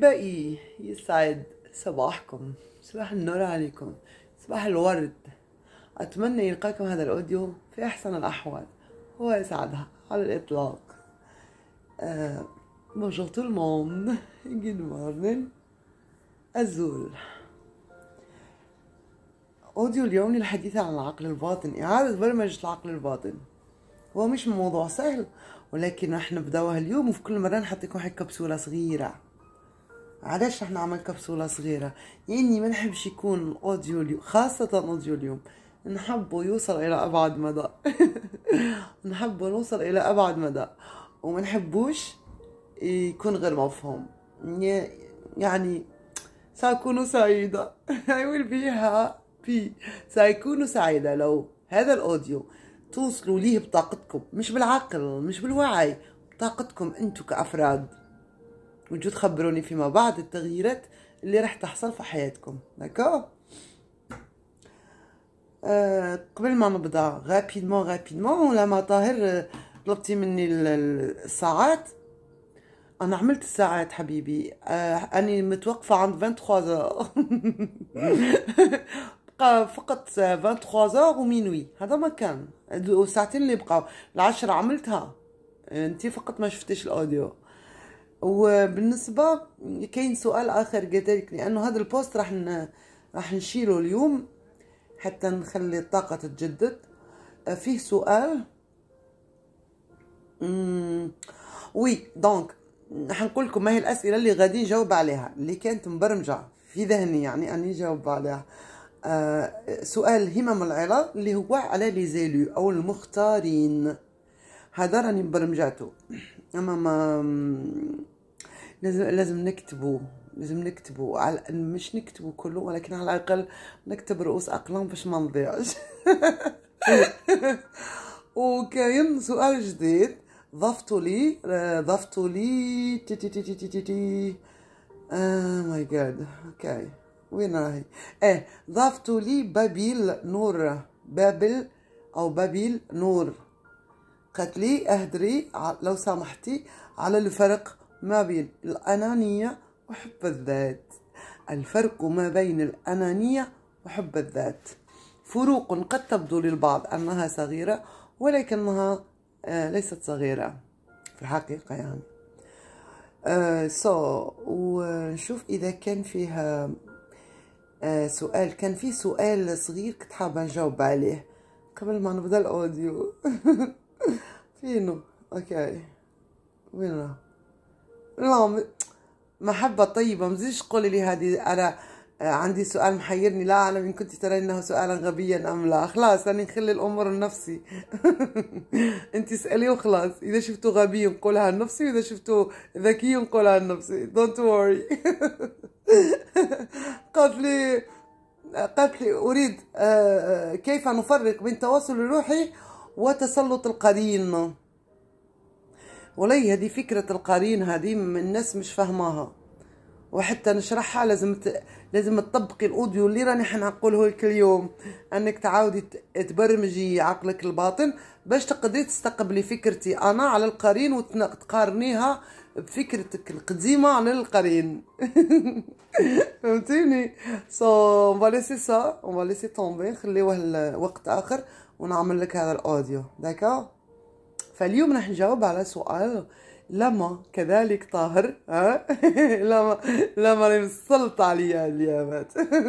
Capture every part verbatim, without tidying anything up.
أحبائي، يسعد صباحكم، صباح النور عليكم، صباح الورد. أتمنى يلقاكم هذا الأوديو في أحسن الأحوال وأسعدها على الإطلاق. euh, Bonjour tout le monde, good morning. أزول. أوديو اليوم للحديث عن العقل الباطن، إعادة برمجة العقل الباطن. هو مش موضوع سهل، ولكن رح نبداوها اليوم، وفي كل مرة نحط لكم هيك كبسولة صغيرة. علاش رح نعمل كبسولة صغيرة؟ يعني ما نحبش يكون الأوديو اليوم، خاصة أوديو اليوم نحبه يوصل إلى أبعد مدى. نحبه نوصل إلى أبعد مدى، وما نحبوش يكون غير مفهوم. يعني سأكون سعيدة. I will be happy. سأكون سعيدة لو هذا الأوديو توصلوا ليه بطاقتكم، مش بالعقل، مش بالوعي، بطاقتكم أنتوا كأفراد، وجود تخبروني فيما بعد التغييرات اللي راح تحصل في حياتكم. داكو أه قبل ما نبدا غابيدمون غابيدمون لما طاهر طلبتي مني الساعات. انا عملت الساعات حبيبي. أه اني متوقفه عند ثلاثة وعشرين بقى فقط ثلاثة وعشرين ومينوي، هذا ما كان الساعتين اللي بقاو. العشرة عملتها انتي فقط ما شفتيش الاوديو. وبالنسبه كاين سؤال اخر قلت لانه هذا البوست راح ن... راح نشيله اليوم حتى نخلي الطاقه تتجدد. فيه سؤال امم وي دونك حنقول لكم ما هي الاسئله اللي غادي نجاوب عليها، اللي كانت مبرمجه في ذهني يعني اني نجاوب عليها. آه سؤال همم العظام اللي هو على لي زيلو او المختارين، هذا راني مبرمجاته. اما ما لازم لازم نكتبه لازم نكتبه على مش نكتبه كله، ولكن على الاقل نكتب رؤوس اقلام باش ما نضيعش. وكاين سؤال جديد ضفتوا لي ضفتوا لي تي تي تي تي تي تي اه ماي جاد. اوكي وين راهي؟ ايه ضفتوا لي بابيل نور، بابل او بابيل نور. قالت لي اهدري لو سامحتي على الفرق ما بين الأنانية وحب الذات. الفرق ما بين الأنانية وحب الذات فروق قد تبدو للبعض أنها صغيرة، ولكنها آه ليست صغيرة في الحقيقة يعني. آه سو ونشوف إذا كان فيها آه سؤال. كان في سؤال صغير كنت حابة نجاوب عليه قبل ما نبدأ الأوديو. فينو؟ أوكي وين راه؟ لا محبة طيبة، مزيش قولي لي هذه أنا عندي سؤال محيرني، لا أعلم إن كنت ترى إنه سؤالا غبيا أم لا. خلاص أنا نخلي الأمور لنفسي. أنت اسألي وخلاص، إذا شفتوا غبي نقولها لنفسي، وإذا شفتوا ذكي نقولها لنفسي. don't worry. قالت لي قالت لي أريد كيف نفرق بين التواصل الروحي وتسلط القرين. ولي هذه فكرة القرين هذه الناس مش فاهماها، وحتى نشرحها لازم ت... لازم تطبقي الاوديو اللي راني حنقوله لك اليوم، انك تعاودي تبرمجي عقلك الباطن باش تقدري تستقبلي فكرتي انا على القرين وتقارنيها بفكرتك القديمة على القرين. فهمتيني؟ سو اون فا ليسي سا اون فا ليسي طومبي، نخليوه لوقت اخر ونعمل لك هذا الاوديو. داكا فاليوم راح نجاوب على سؤال لما كذلك طاهر. ها لما لما راني مسلطة عليا اليامات.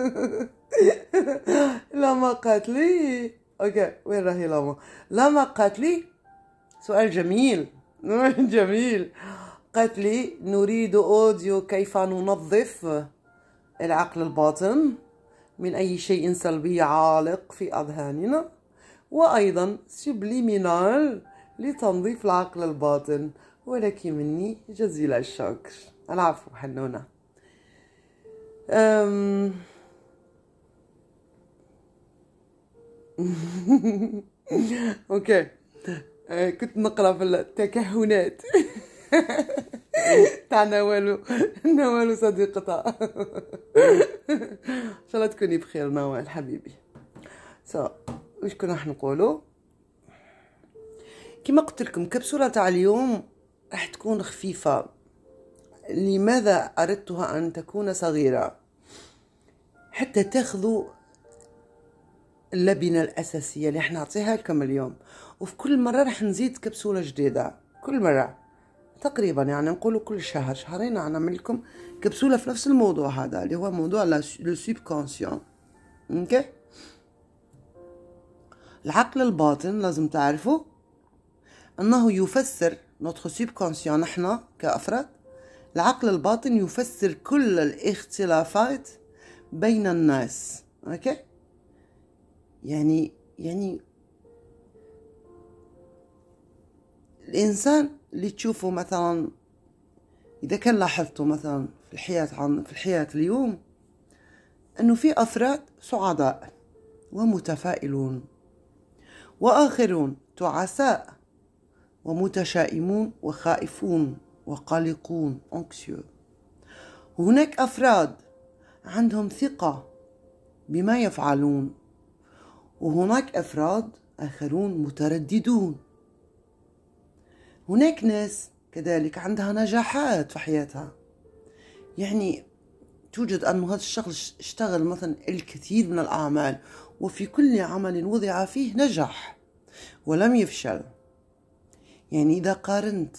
لما قالت لي اوكي وين راهي لما لما قالت لي سؤال جميل. جميل. قالت لي نريد اوديو كيف ننظف العقل الباطن من اي شيء سلبي عالق في اذهاننا، وايضا سبليمينال لتنظيف العقل الباطن. ولك مني جزيل الشكر. العفو حنونة. أم... اوكي أه كنت نقرا في التكهنات تاع نوال نوال صديقتها. ان شاء الله تكوني بخير نوال حبيبي. سو واش كنا راح نقولوا؟ كما قلت لكم كبسوله تاع اليوم راح تكون خفيفه، لماذا أردتها أن تكون صغيرة؟ حتى تاخذوا اللبنة الأساسية اللي احنا نعطيها لكم اليوم، وفي كل مرة راح نزيد كبسولة جديدة كل مرة تقريبا، يعني نقولوا كل شهر شهرين نعمل لكم كبسولة في نفس الموضوع هذا اللي هو موضوع لو سوبكونسيون. اوكي، العقل الباطن لازم تعرفوا انه يفسر نوتخ سوبكونسيون. نحن كأفراد العقل الباطن يفسر كل الاختلافات بين الناس. اوكي، يعني يعني الانسان اللي تشوفه مثلا، اذا كان لاحظتوا مثلا في الحياة عن في الحياة اليوم انه في افراد سعداء ومتفائلون، واخرون تعساء ومتشائمون وخائفون وقلقون anxieux. هناك افراد عندهم ثقة بما يفعلون، وهناك افراد اخرون مترددون. هناك ناس كذلك عندها نجاحات في حياتها، يعني توجد أن هذا الشخص اشتغل مثلا الكثير من الأعمال، وفي كل عمل وضع فيه نجح ولم يفشل. يعني إذا قارنت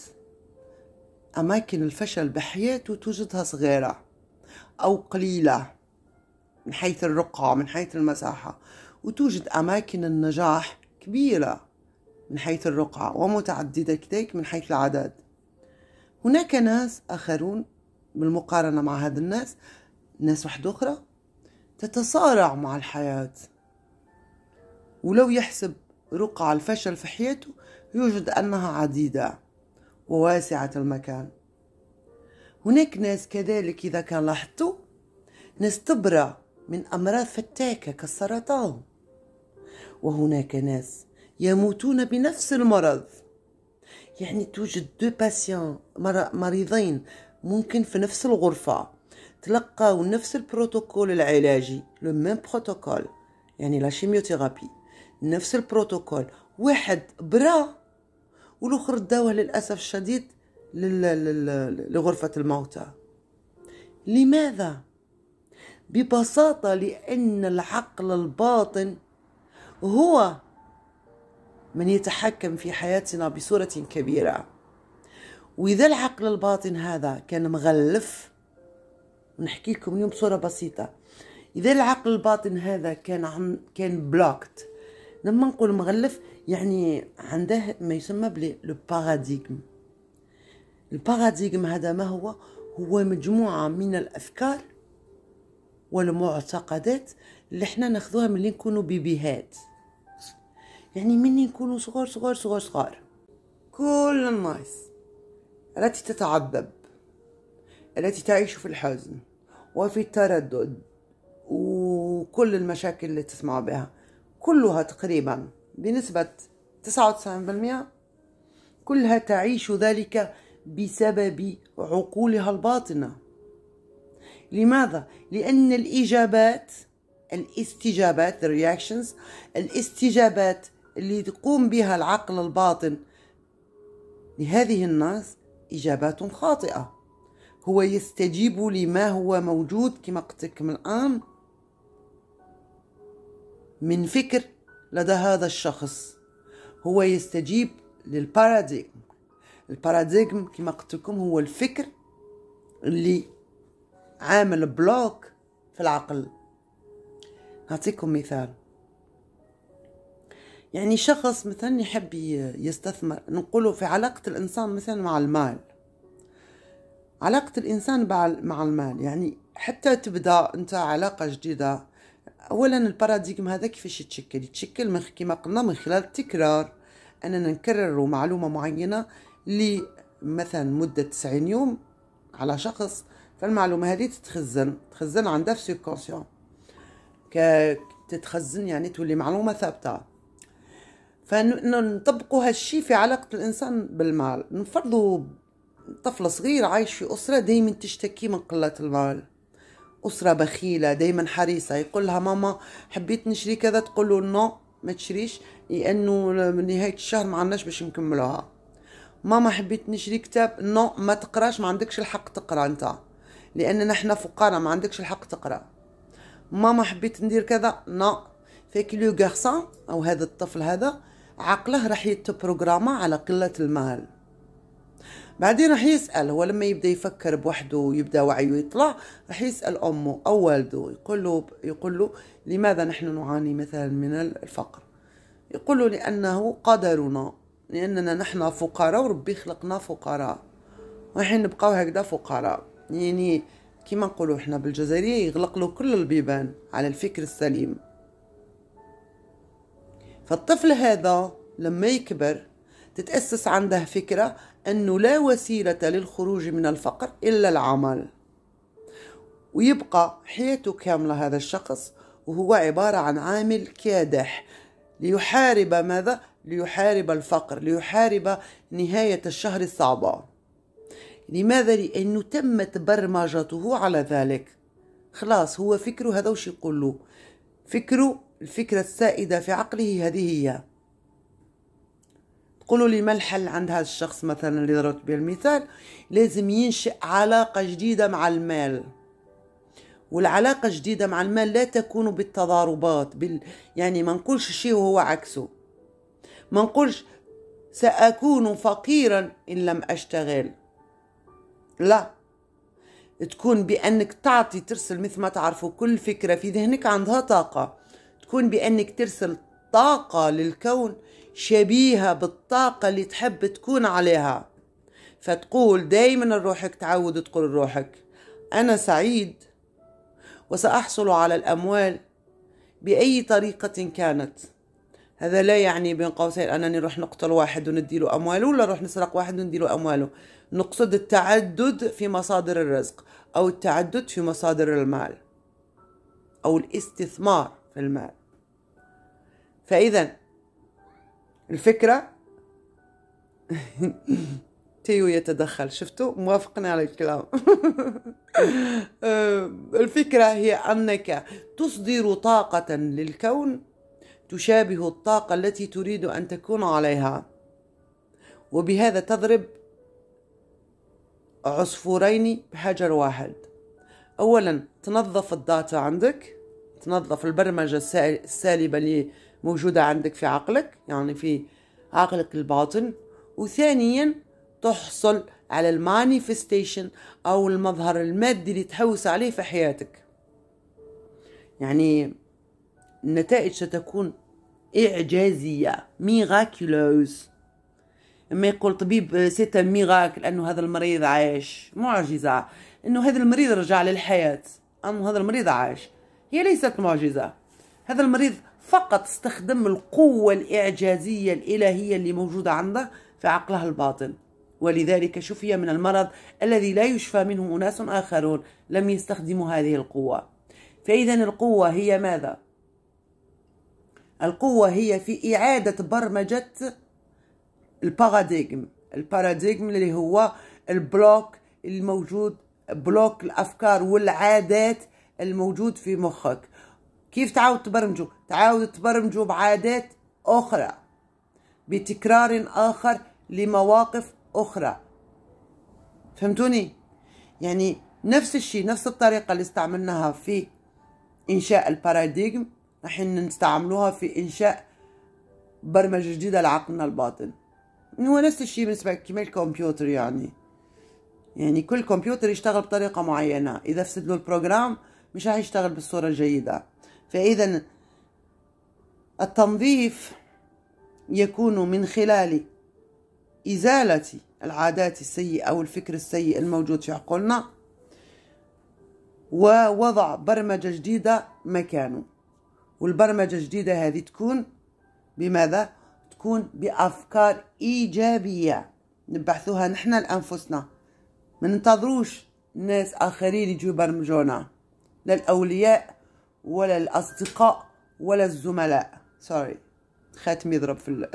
أماكن الفشل بحياته توجدها صغيرة أو قليلة من حيث الرقعة من حيث المساحة، وتوجد أماكن النجاح كبيرة من حيث الرقعة ومتعددة كذلك من حيث العدد. هناك ناس آخرون بالمقارنة مع هذا الناس، ناس واحدة أخرى تتصارع مع الحياة، ولو يحسب رقع الفشل في حياته يوجد أنها عديدة وواسعة المكان. هناك ناس كذلك إذا كان لاحظتوا ناس تبرأ من أمراض فتاكة كالسرطان، وهناك ناس يموتون بنفس المرض. يعني توجد دو باسيون مريضين ممكن في نفس الغرفة تلقاو نفس البروتوكول العلاجي، لو ميم بروتوكول، يعني لا شيميوثيرابي نفس البروتوكول، واحد برا والاخر داوه للاسف الشديد لغرفة الموتى. لماذا؟ ببساطة لأن العقل الباطن هو من يتحكم في حياتنا بصورة كبيرة. وإذا العقل الباطن هذا كان مغلف، ونحكي لكم اليوم بصورة بسيطة، إذا العقل الباطن هذا كان عم كان بلوكت، لما نقول مغلف يعني عنده ما يسمى بلي لو باراديغم. الباراديغم هذا ما هو؟ هو مجموعة من الأفكار والمعتقدات اللي احنا ناخذوها من اللي نكونوا بيبيهات، يعني مني نكونوا صغار صغار صغار صغار. كل الناس التي تتعذب، التي تعيش في الحزن وفي التردد وكل المشاكل اللي تسمع بها، كلها تقريبا بنسبة تسعة وتسعين بالمئة كلها تعيش ذلك بسبب عقولها الباطنة. لماذا؟ لأن الإجابات الاستجابات the reactions الاستجابات اللي تقوم بها العقل الباطن لهذه الناس إجابات خاطئة. هو يستجيب لما هو موجود كما قلت لكم الآن من فكر لدى هذا الشخص، هو يستجيب للباراديغم. الباراديغم كما قلت لكم هو الفكر اللي عامل بلوك في العقل. نعطيكم مثال، يعني شخص مثلا يحب يستثمر، نقوله في علاقة الإنسان مثلا مع المال، علاقة الإنسان مع المال، يعني حتى تبدأ أنت علاقة جديدة، أولا الباراديغم هذا كيفاش يتشكل؟ يتشكل من كما قلنا من خلال التكرار، أننا نكرر معلومة معينة لمثلا مدة تسعين يوم على شخص، فالمعلومة هذه تتخزن تخزن عنده في سيبكونسيون، تتخزن يعني تولي معلومة ثابتة. فنطبقوا هالشي في علاقة الإنسان بالمال. نفرضوا طفل صغير عايش في أسرة دايما تشتكي من قلة المال، أسرة بخيلة دايما حريصة، يقول لها ماما حبيت نشري كذا، تقول له نو ما تشريش لأنه من نهاية الشهر ما عندناش باش نكملوها. ماما حبيت نشري كتاب، نو ما تقراش، ما عندكش الحق تقرا انت، لان نحنا فقراء ما عندكش الحق تقرا. ماما حبيت ندير كذا، نو. فيك لو غارسون او هذا الطفل هذا عقله راح يتبروغراما على قلة المال. بعدين راح يسأل، هو لما يبدأ يفكر بوحده ويبدأ وعيه يطلع، راح يسأل أمه أو والده، يقول له يقول له لماذا نحن نعاني مثلا من الفقر؟ يقول له لأنه قدرنا، لأننا نحن فقراء وربي خلقنا فقراء، وحين نبقاو هكذا فقراء. يعني كما نقولوا احنا بالجزائرية يغلق له كل البيبان على الفكر السليم. فالطفل هذا لما يكبر تتأسس عنده فكرة أنه لا وسيلة للخروج من الفقر إلا العمل، ويبقى حياته كاملة هذا الشخص وهو عبارة عن عامل كادح ليحارب ماذا؟ ليحارب الفقر، ليحارب نهاية الشهر الصعبة. لماذا؟ لأنه تمت برمجته على ذلك. خلاص هو فكره هذا وش يقول له؟ فكره، الفكرة السائدة في عقله هذه هي. تقولوا لي ما الحل عند هذا الشخص مثلا اللي ضربت به المثال؟ لازم ينشئ علاقة جديدة مع المال، والعلاقة الجديدة مع المال لا تكون بالتضاربات، بال... يعني ما نقولش شيء وهو عكسه. ما نقولش سأكون فقيرا إن لم أشتغل، لا، تكون بأنك تعطي ترسل مثل ما تعرفوا كل فكرة في ذهنك عندها طاقة، تكون بأنك ترسل طاقة للكون شبيهة بالطاقة اللي تحب تكون عليها. فتقول دايما لروحك، تعود تقول لروحك أنا سعيد وسأحصل على الأموال بأي طريقة كانت. هذا لا يعني بين قوسين أنني نروح نقتل واحد ونديله أمواله، ولا نروح نسرق واحد ونديله أمواله. نقصد التعدد في مصادر الرزق، أو التعدد في مصادر المال، أو الاستثمار في المال. فإذا الفكرة تيو يتدخل، شفتوا موافقنا على الكلام. الفكرة هي أنك تصدر طاقة للكون تشابه الطاقة التي تريد أن تكون عليها، وبهذا تضرب عصفورين بحجر واحد. أولا تنظف الداتا عندك، تنظف البرمجة السالبة اللي موجودة عندك في عقلك، يعني في عقلك الباطن. وثانيا تحصل على المانيفستيشن أو المظهر المادي اللي تحوس عليه في حياتك. يعني النتائج ستكون إعجازية، ميراكيلوز. لما يقول طبيب سيتا ميراكل أنه هذا المريض عايش، معجزة أنه هذا المريض رجع للحياة، أنه هذا المريض عايش، هي ليست معجزة. هذا المريض فقط استخدم القوة الإعجازية الإلهية اللي موجودة عنده في عقله الباطن، ولذلك شفي من المرض الذي لا يشفى منه أناس آخرون لم يستخدموا هذه القوة. فإذا القوة هي ماذا؟ القوة هي في إعادة برمجة الباراديغم. الباراديغم اللي هو البلوك الموجود، بلوك الأفكار والعادات الموجود في مخك. كيف تعاود تبرمجه؟ تعاود تبرمجه بعادات أخرى، بتكرار آخر لمواقف أخرى. فهمتوني؟ يعني نفس الشيء، نفس الطريقة اللي استعملناها في إنشاء الباراديغم راح نستعملوها في إنشاء برمجة جديدة لعقلنا الباطن. هو نفس الشيء بالنسبة كما الكمبيوتر، يعني يعني كل كمبيوتر يشتغل بطريقة معينة، إذا فسد له البروجرام مش راح يشتغل بالصورة الجيدة. فإذا التنظيف يكون من خلال إزالة العادات السيئة أو الفكر السيء الموجود في عقولنا، ووضع برمجة جديدة مكانه. والبرمجة الجديدة هذه تكون بماذا؟ تكون بأفكار إيجابية نبحثوها نحن لأنفسنا، ما ننتظروش ناس آخرين يجوا يبرمجونا، لا الأولياء ولا الأصدقاء ولا الزملاء. سوري خاتم يضرب في ال...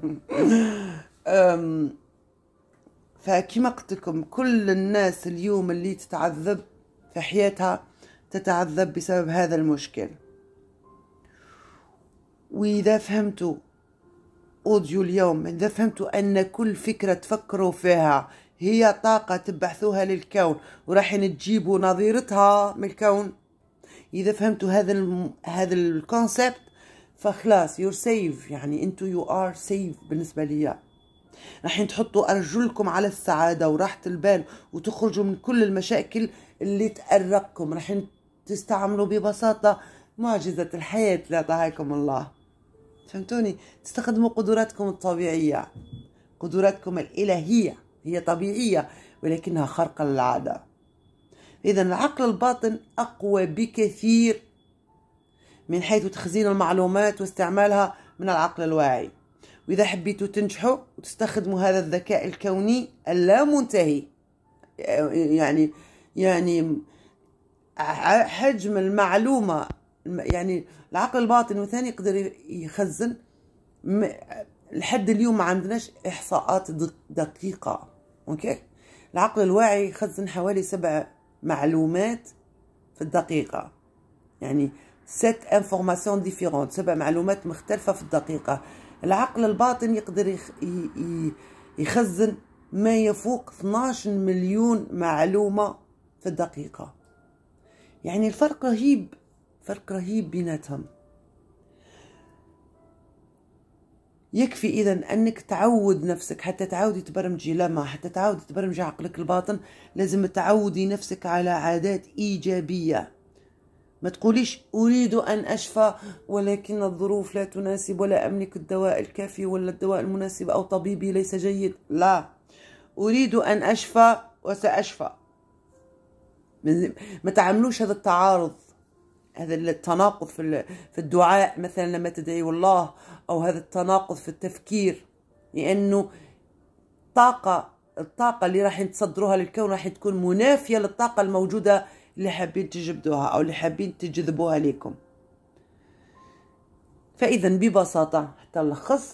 فكما قلت لكم كل الناس اليوم اللي تتعذب في حياتها تتعذب بسبب هذا المشكل. وإذا فهمتوا أوديو اليوم، إذا فهمتوا أن كل فكرة تفكروا فيها هي طاقة تبعثوها للكون وراح تجيبوا نظيرتها من الكون، إذا فهمتوا هذا الم... هذا الكونسبت فخلاص يور سيف، يعني انتو يو ار سيف بالنسبة لي. راح تحطوا أرجلكم على السعادة وراحة البال وتخرجوا من كل المشاكل اللي تأرقكم، راح تستعملوا ببساطة معجزة الحياة اللي أعطاكم الله. فهمتوني؟ تستخدموا قدراتكم الطبيعية، قدراتكم الإلهية هي طبيعية ولكنها خارقة للعادة. إذا العقل الباطن أقوى بكثير من حيث تخزين المعلومات واستعمالها من العقل الواعي. وإذا حبيتوا تنجحوا وتستخدموا هذا الذكاء الكوني اللامنتهي، يعني يعني حجم المعلومة، يعني العقل الباطن مثلا يقدر يخزن لحد اليوم ما عندناش إحصاءات دقيقة. أوكي، العقل الواعي يخزن حوالي سبع معلومات في الدقيقة، يعني ست انفورماسيون ديفيرونت، سبع معلومات مختلفة في الدقيقة. العقل الباطن يقدر يخزن ما يفوق اثناش مليون معلومة في الدقيقة، يعني الفرق رهيب، فرق رهيب بيناتهم. يكفي إذا أنك تعود نفسك حتى تعودي تبرمجي، لما حتى تعودي تبرمجي عقلك الباطن لازم تعودي نفسك على عادات إيجابية. ما تقوليش أريد أن أشفى ولكن الظروف لا تناسب ولا أملك الدواء الكافي ولا الدواء المناسب أو طبيبي ليس جيد. لا، أريد أن أشفى وسأشفى. ما تعملوش هذا التعارض، هذا التناقض في في الدعاء مثلا لما تدعي الله، أو هذا التناقض في التفكير، لأنه طاقة الطاقة اللي راح تصدروها للكون راح تكون منافية للطاقة الموجودة اللي حابين تجبدوها أو اللي حابين تجذبوها لكم. فإذا ببساطة حتى نلخص،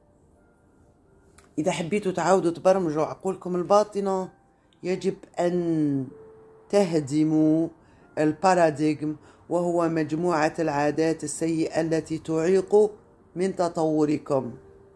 إذا حبيتوا تعودوا تبرمجوا عقولكم الباطنة يجب أن تهدموا الباراديغم، وهو مجموعة العادات السيئة التي تعيق من تطوركم.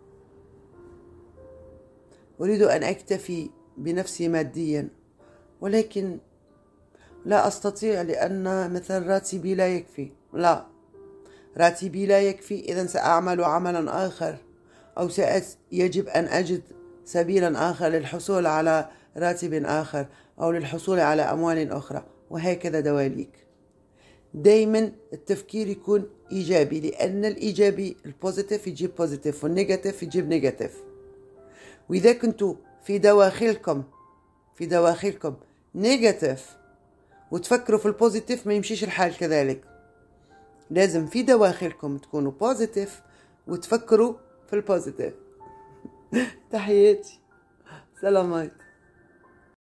أريد أن أكتفي بنفسي ماديا ولكن لا أستطيع لأن مثلا راتبي لا يكفي. لا، راتبي لا يكفي، إذا سأعمل عملا آخر أو يجب أن أجد سبيلا آخر للحصول على راتب آخر أو للحصول على أموال أخرى، وهكذا دواليك. دايما التفكير يكون إيجابي، لأن الإيجابي البوزيتيف يجيب بوزيتيف والنيجاتيف يجيب نيجاتيف. وإذا كنتوا في دواخلكم في دواخلكم نيجاتيف وتفكروا في البوزيتيف ما يمشيش الحال كذلك. لازم في دواخلكم تكونوا بوزيتيف وتفكروا في البوزيتيف. تحياتي، سلامات.